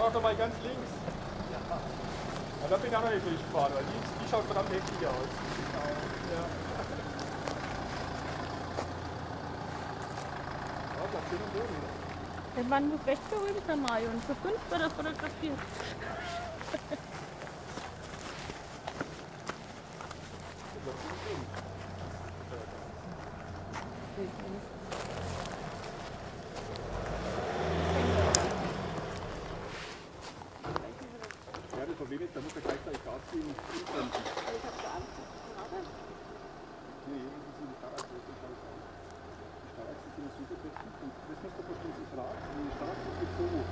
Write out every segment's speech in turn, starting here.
Fahr doch mal ganz links. Ja. Aber da bin ich auch noch nicht durchgefahren, weil die schaut verdammt heftig aus. Ja. Ja, bleibt schön am Boden. Der Mann muss recht berühmt sein, Mario, und für 5 wird er fotografiert. Ja, das Problem ist, da muss er gleichzeitig Gas geben und bremsen. Ich hab so Angst, dass ich gerade. Nee, das sind die Starrachse, das schaut aus. Die Starrachse sind so befestigt und das muss man verstehen, das Rad, die Starrachse geht so hoch.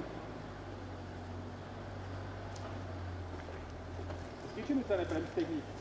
Das geht schon mit seiner Bremstechnik.